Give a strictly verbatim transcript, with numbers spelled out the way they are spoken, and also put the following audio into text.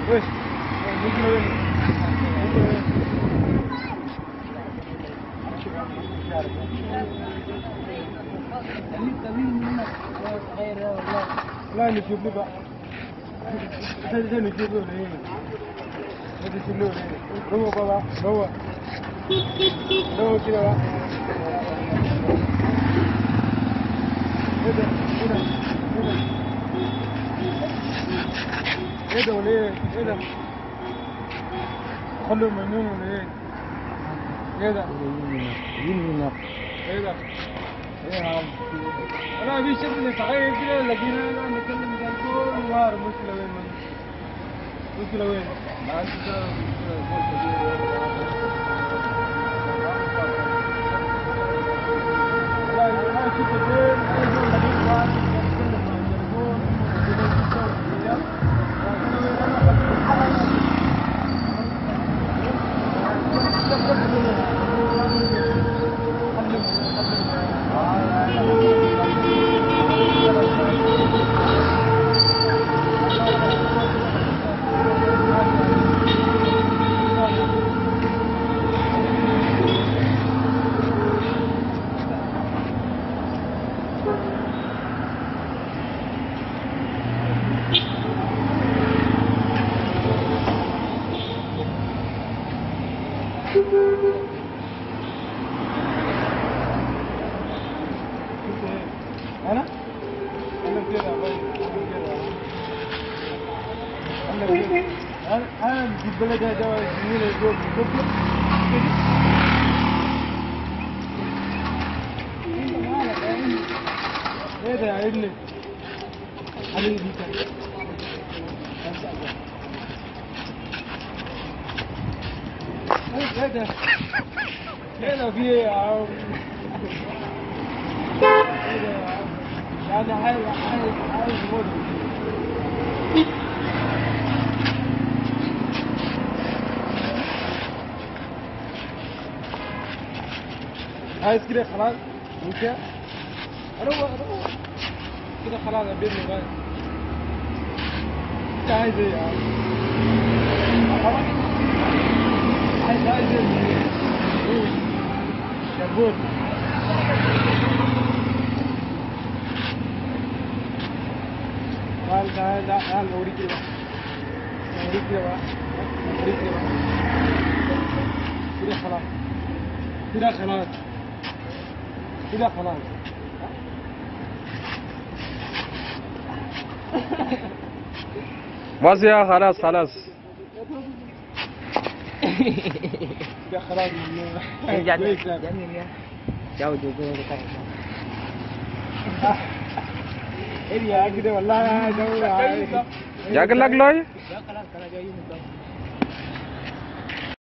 وش ممكن وين لا نجيب له بقى هذا نجيب له هنا هذا نجيب له هنا هو بابا هو هو كده بقى هذا هنا هنا هذا ولا ايه هذا خلوا مجنون ولا ايه هذا يمين هذا ايه عم انا في شكل صغير كده لقينا انا نتكلم كان كل نهار مشكله وين من مشكله وين ما انت والله ما شفت وين نتكلم مع أنا؟ أنا كده أنا كده أنا أنا في البلد هذا جميل الجو كله إيه ده يا ابني؟ حبيبي كده إيه ده؟ إيه ده في إيه يا عم؟ هذا عايز عايز عايز موديل عايز كده خلاص ممكن اروح اروح كده خلاص ابيض لغايه انت عايز ايه يا عم عايز عايز ايه شابوت تعال تعال تعال اوريك كده اوريك كده بقى اوريك كده بقى كده خلاص كده خلاص كده خلاص بس يا خلاص خلاص كده خلاص جاو جو جو ايه يا كده والله क्या कर लग लो ये خلاص خلاص جاي